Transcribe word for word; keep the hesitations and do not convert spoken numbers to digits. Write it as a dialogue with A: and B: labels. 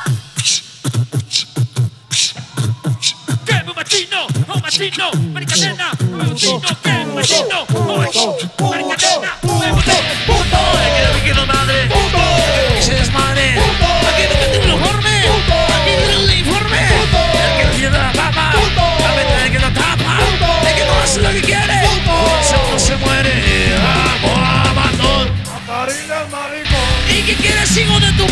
A: ¡Qué machino! ¡Oh, machino! ¡Maricadena! ¡Machino! ¡Qué machino! ¡Oh, maricadena! ¡Puto! ¡El que no me quiero madre! ¡Puto! ¡El que se desmadre! ¡Aquí no me tengo uniforme! ¡Aquí no tengo uniforme! ¡El que no tiene la papa! ¡La venta el que no tapa! ¡El que no hace lo que quiere! ¡Eso no se muere! ¡Vamos a matón!
B: ¡Maricón!
A: ¿Y qué quieres, hijo de tu